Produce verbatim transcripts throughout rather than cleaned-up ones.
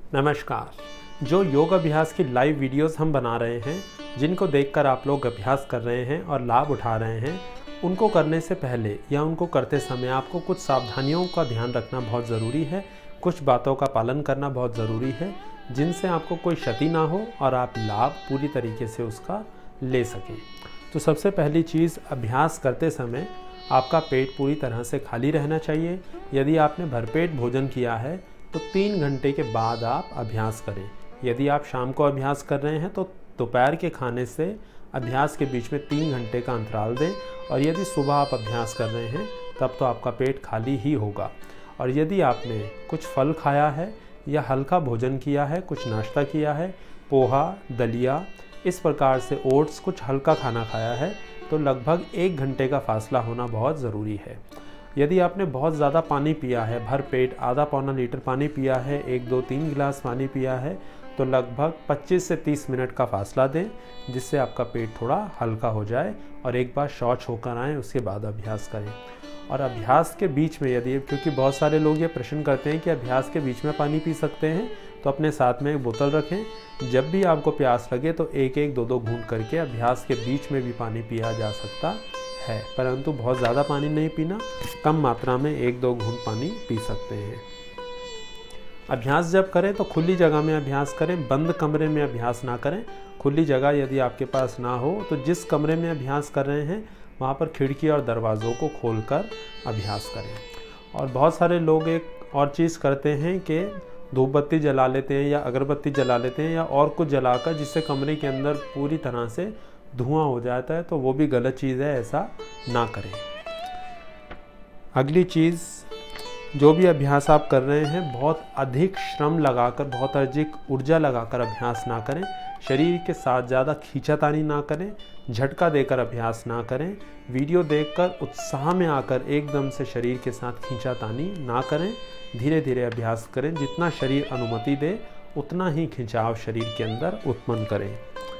नमस्कार। जो योग अभ्यास की लाइव वीडियोस हम बना रहे हैं, जिनको देखकर आप लोग अभ्यास कर रहे हैं और लाभ उठा रहे हैं, उनको करने से पहले या उनको करते समय आपको कुछ सावधानियों का ध्यान रखना बहुत ज़रूरी है। कुछ बातों का पालन करना बहुत ज़रूरी है, जिनसे आपको कोई क्षति ना हो और आप लाभ पूरी तरीके से उसका ले सकें। तो सबसे पहली चीज़, अभ्यास करते समय आपका पेट पूरी तरह से खाली रहना चाहिए। यदि आपने भरपेट भोजन किया है तो तीन घंटे के बाद आप अभ्यास करें। यदि आप शाम को अभ्यास कर रहे हैं तो दोपहर के खाने से अभ्यास के बीच में तीन घंटे का अंतराल दें। और यदि सुबह आप अभ्यास कर रहे हैं तब तो आपका पेट खाली ही होगा। और यदि आपने कुछ फल खाया है या हल्का भोजन किया है, कुछ नाश्ता किया है, पोहा, दलिया, इस प्रकार से ओट्स, कुछ हल्का खाना खाया है, तो लगभग एक घंटे का फासला होना बहुत ज़रूरी है। यदि आपने बहुत ज़्यादा पानी पिया है, भर पेट आधा पौना लीटर पानी पिया है, एक दो तीन गिलास पानी पिया है, तो लगभग पच्चीस से तीस मिनट का फासला दें, जिससे आपका पेट थोड़ा हल्का हो जाए और एक बार शौच होकर आएँ, उसके बाद अभ्यास करें। और अभ्यास के बीच में यदि, क्योंकि बहुत सारे लोग ये प्रश्न करते हैं कि अभ्यास के बीच में पानी पी सकते हैं, तो अपने साथ में एक बोतल रखें। जब भी आपको प्यास लगे तो एक एक दो दो घूंट करके अभ्यास के बीच में भी पानी पिया जा सकता है, परंतु बहुत ज़्यादा पानी नहीं पीना, कम मात्रा में एक दो घूंट पानी पी सकते हैं। अभ्यास जब करें तो खुली जगह में अभ्यास करें, बंद कमरे में अभ्यास ना करें। खुली जगह यदि आपके पास ना हो तो जिस कमरे में अभ्यास कर रहे हैं वहाँ पर खिड़की और दरवाज़ों को खोलकर अभ्यास करें। और बहुत सारे लोग एक और चीज़ करते हैं कि धूप बत्ती जला लेते हैं या अगरबत्ती जला लेते हैं या और कुछ जलाकर, जिससे कमरे के अंदर पूरी तरह से धुआं हो जाता है, तो वो भी गलत चीज़ है, ऐसा ना करें। अगली चीज़, जो भी अभ्यास आप कर रहे हैं बहुत अधिक श्रम लगाकर, बहुत अधिक ऊर्जा लगाकर अभ्यास ना करें। शरीर के साथ ज़्यादा खींचातानी ना करें, झटका देकर अभ्यास ना करें। वीडियो देखकर उत्साह में आकर एकदम से शरीर के साथ खींचातानी ना करें। धीरे धीरे अभ्यास करें, जितना शरीर अनुमति दे उतना ही खिंचाव शरीर के अंदर उत्पन्न करें।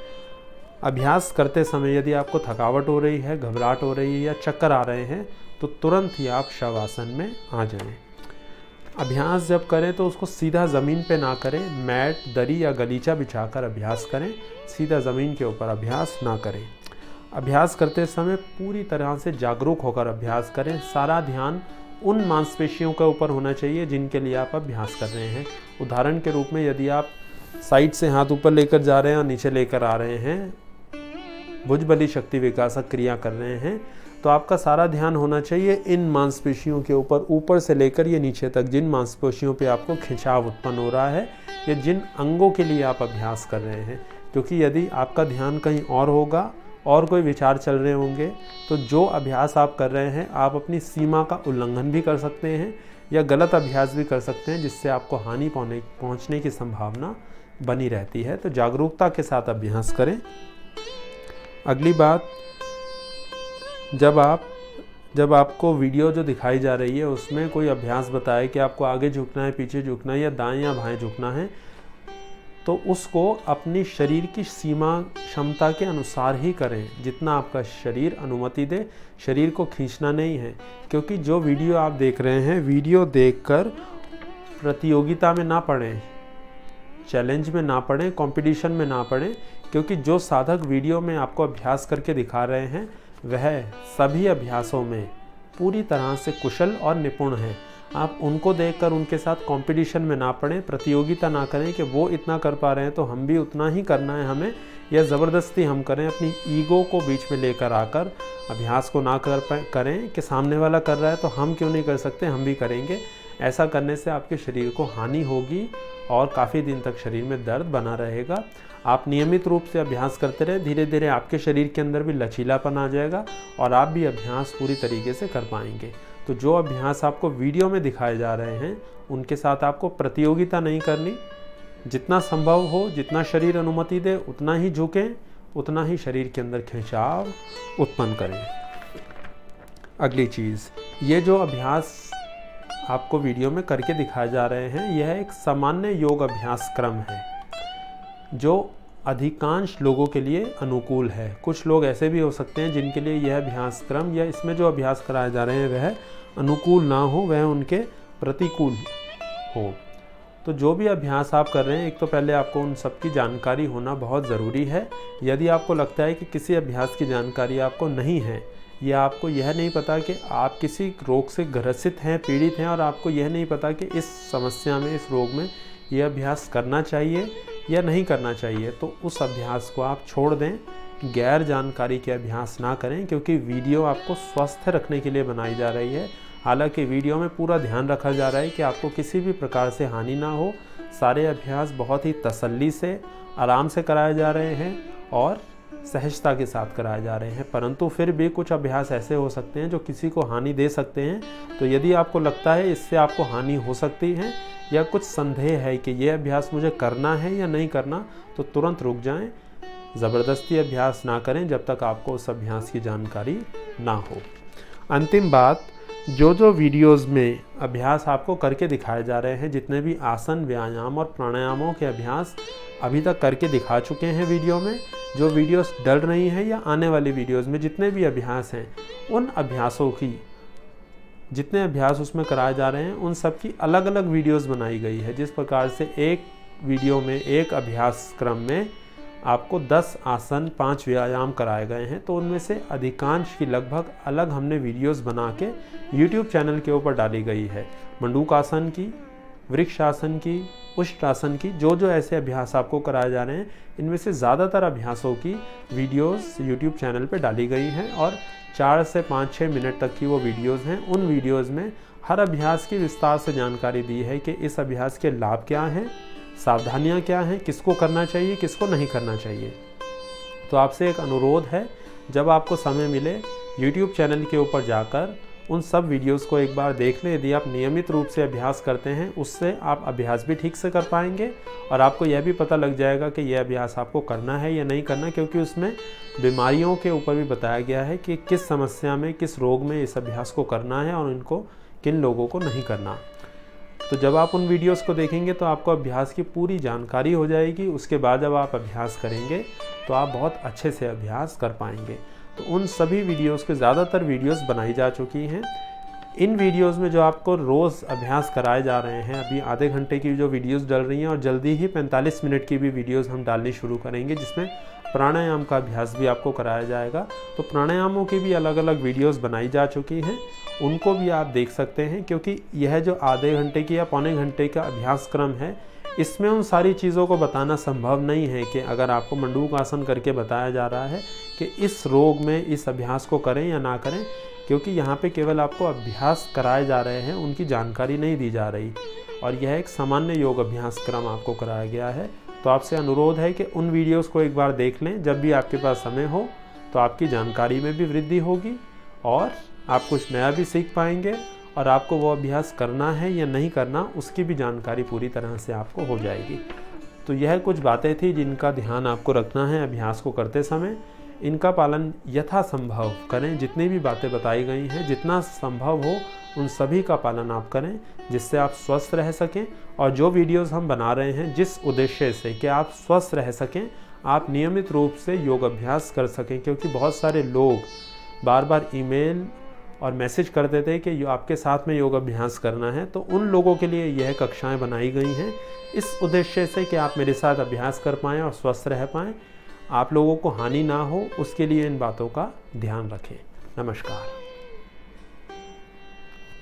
अभ्यास करते समय यदि आपको थकावट हो रही है, घबराहट हो रही है या चक्कर आ रहे हैं, तो तुरंत ही आप शवासन में आ जाएं। अभ्यास जब करें तो उसको सीधा ज़मीन पे ना करें, मैट, दरी या गलीचा बिछाकर अभ्यास करें। सीधा ज़मीन के ऊपर अभ्यास ना करें। अभ्यास करते समय पूरी तरह से जागरूक होकर अभ्यास करें। सारा ध्यान उन मांसपेशियों के ऊपर होना चाहिए जिनके लिए आप अभ्यास कर रहे हैं। उदाहरण के रूप में यदि आप साइड से हाथ ऊपर लेकर जा रहे हैं और नीचे लेकर आ रहे हैं, भुजबली शक्ति विकासक क्रिया कर रहे हैं, तो आपका सारा ध्यान होना चाहिए इन मांसपेशियों के ऊपर, ऊपर से लेकर ये नीचे तक, जिन मांसपेशियों पे आपको खिंचाव उत्पन्न हो रहा है या जिन अंगों के लिए आप अभ्यास कर रहे हैं। क्योंकि यदि आपका ध्यान कहीं और होगा और कोई विचार चल रहे होंगे, तो जो अभ्यास आप कर रहे हैं आप अपनी सीमा का उल्लंघन भी कर सकते हैं या गलत अभ्यास भी कर सकते हैं, जिससे आपको हानि पहुँचने पहुँचने की संभावना बनी रहती है। तो जागरूकता के साथ अभ्यास करें। अगली बात, जब आप जब आपको वीडियो जो दिखाई जा रही है उसमें कोई अभ्यास बताए कि आपको आगे झुकना है, पीछे झुकना है या दाएं या बाएं झुकना है, तो उसको अपनी शरीर की सीमा क्षमता के अनुसार ही करें, जितना आपका शरीर अनुमति दे। शरीर को खींचना नहीं है, क्योंकि जो वीडियो आप देख रहे हैं, वीडियो देखकर प्रतियोगिता में ना पड़ें, चैलेंज में ना पड़ें, कंपटीशन में ना पड़ें। क्योंकि जो साधक वीडियो में आपको अभ्यास करके दिखा रहे हैं वह सभी अभ्यासों में पूरी तरह से कुशल और निपुण हैं। आप उनको देखकर उनके साथ कंपटीशन में ना पड़ें, प्रतियोगिता ना करें कि वो इतना कर पा रहे हैं तो हम भी उतना ही करना है हमें, या ज़बरदस्ती हम करें। अपनी ईगो को बीच में लेकर आकर अभ्यास को ना कर करें कि सामने वाला कर रहा है तो हम क्यों नहीं कर सकते, हम भी करेंगे। ऐसा करने से आपके शरीर को हानि होगी और काफ़ी दिन तक शरीर में दर्द बना रहेगा। आप नियमित रूप से अभ्यास करते रहे, धीरे धीरे आपके शरीर के अंदर भी लचीलापन आ जाएगा और आप भी अभ्यास पूरी तरीके से कर पाएंगे। तो जो अभ्यास आपको वीडियो में दिखाए जा रहे हैं उनके साथ आपको प्रतियोगिता नहीं करनी। जितना संभव हो, जितना शरीर अनुमति दे उतना ही झुकें, उतना ही शरीर के अंदर खिंचाव उत्पन्न करें। अगली चीज़, ये जो अभ्यास आपको वीडियो में करके दिखाए जा रहे हैं, यह एक सामान्य योग अभ्यास क्रम है जो अधिकांश लोगों के लिए अनुकूल है। कुछ लोग ऐसे भी हो सकते हैं जिनके लिए यह अभ्यास क्रम या इसमें जो अभ्यास कराए जा रहे हैं वह अनुकूल ना हो, वह उनके प्रतिकूल हो। तो जो भी अभ्यास आप कर रहे हैं, एक तो पहले आपको उन सब की जानकारी होना बहुत ज़रूरी है। यदि आपको लगता है कि किसी अभ्यास की जानकारी आपको नहीं है, या आपको यह नहीं पता कि आप किसी रोग से ग्रसित हैं, पीड़ित हैं, और आपको यह नहीं पता कि इस समस्या में, इस रोग में यह अभ्यास करना चाहिए या नहीं करना चाहिए, तो उस अभ्यास को आप छोड़ दें। गैर जानकारी के अभ्यास ना करें, क्योंकि वीडियो आपको स्वस्थ रखने के लिए बनाई जा रही है। हालांकि वीडियो में पूरा ध्यान रखा जा रहा है कि आपको किसी भी प्रकार से हानि ना हो। सारे अभ्यास बहुत ही तसल्ली से, आराम से कराए जा रहे हैं और सहजता के साथ कराए जा रहे हैं, परंतु फिर भी कुछ अभ्यास ऐसे हो सकते हैं जो किसी को हानि दे सकते हैं। तो यदि आपको लगता है इससे आपको हानि हो सकती है, या कुछ संदेह है कि यह अभ्यास मुझे करना है या नहीं करना, तो तुरंत रुक जाएं। ज़बरदस्ती अभ्यास ना करें जब तक आपको उस अभ्यास की जानकारी ना हो। अंतिम बात, जो जो वीडियोस में अभ्यास आपको करके दिखाए जा रहे हैं, जितने भी आसन, व्यायाम और प्राणायामों के अभ्यास अभी तक करके दिखा चुके हैं वीडियो में, जो वीडियोस डल रही हैं या आने वाली वीडियोस में जितने भी अभ्यास हैं, उन अभ्यासों की, जितने अभ्यास उसमें कराए जा रहे हैं, उन सब की अलग अलग वीडियोस बनाई गई है। जिस प्रकार से एक वीडियो में, एक अभ्यास क्रम में आपको दस आसन, पाँच व्यायाम कराए गए हैं, तो उनमें से अधिकांश की लगभग अलग हमने वीडियोस बना के यूट्यूब चैनल के ऊपर डाली गई है। मंडूकासन की, वृक्षासन की, उष्ट्रासन की, जो जो ऐसे अभ्यास आपको कराए जा रहे हैं, इनमें से ज़्यादातर अभ्यासों की वीडियोस यूट्यूब चैनल पे डाली गई हैं और चार से पाँच छः मिनट तक की वो वीडियोस हैं। उन वीडियोस में हर अभ्यास की विस्तार से जानकारी दी है कि इस अभ्यास के लाभ क्या हैं, सावधानियां क्या हैं, किसको करना चाहिए, किसको नहीं करना चाहिए। तो आपसे एक अनुरोध है, जब आपको समय मिले यूट्यूब चैनल के ऊपर जाकर उन सब वीडियोस को एक बार देख लें। यदि आप नियमित रूप से अभ्यास करते हैं, उससे आप अभ्यास भी ठीक से कर पाएंगे और आपको यह भी पता लग जाएगा कि यह अभ्यास आपको करना है या नहीं करना, क्योंकि उसमें बीमारियों के ऊपर भी बताया गया है कि किस समस्या में, किस रोग में इस अभ्यास को करना है और इनको किन लोगों को नहीं करना। तो जब आप उन वीडियोस को देखेंगे तो आपको अभ्यास की पूरी जानकारी हो जाएगी। उसके बाद जब आप अभ्यास करेंगे तो आप बहुत अच्छे से अभ्यास कर पाएंगे। तो उन सभी वीडियोस के ज़्यादातर वीडियोस बनाई जा चुकी हैं। इन वीडियोस में जो आपको रोज़ अभ्यास कराए जा रहे हैं, अभी आधे घंटे की जो वीडियोस डल रही हैं और जल्दी ही पैंतालीस मिनट की भी वीडियोस हम डालनी शुरू करेंगे, जिसमें प्राणायाम का अभ्यास भी आपको कराया जाएगा। तो प्राणायामों की भी अलग अलग वीडियोस बनाई जा चुकी हैं, उनको भी आप देख सकते हैं, क्योंकि यह जो आधे घंटे की या पौने घंटे का अभ्यास क्रम है, इसमें उन सारी चीज़ों को बताना संभव नहीं है कि अगर आपको मंडूक आसन करके बताया जा रहा है कि इस रोग में इस अभ्यास को करें या ना करें, क्योंकि यहाँ पे केवल आपको अभ्यास कराए जा रहे हैं, उनकी जानकारी नहीं दी जा रही। और यह एक सामान्य योग अभ्यास क्रम आपको कराया गया है। तो आपसे अनुरोध है कि उन वीडियोस को एक बार देख लें जब भी आपके पास समय हो, तो आपकी जानकारी में भी वृद्धि होगी और आप कुछ नया भी सीख पाएंगे और आपको वो अभ्यास करना है या नहीं करना, उसकी भी जानकारी पूरी तरह से आपको हो जाएगी। तो यह कुछ बातें थी जिनका ध्यान आपको रखना है अभ्यास को करते समय। इनका पालन यथासंभव करें। जितनी भी बातें बताई गई हैं, जितना संभव हो उन सभी का पालन आप करें, जिससे आप स्वस्थ रह सकें। और जो वीडियोस हम बना रहे हैं जिस उद्देश्य से कि आप स्वस्थ रह सकें, आप नियमित रूप से योग अभ्यास कर सकें, क्योंकि बहुत सारे लोग बार बार ईमेल और मैसेज करते थे कि आपके साथ में योग अभ्यास करना है। तो उन लोगों के लिए यह कक्षाएं बनाई गई हैं इस उद्देश्य से कि आप मेरे साथ अभ्यास कर पाएँ और स्वस्थ रह पाएँ, आप लोगों को हानि ना हो, उसके लिए इन बातों का ध्यान रखें। नमस्कार।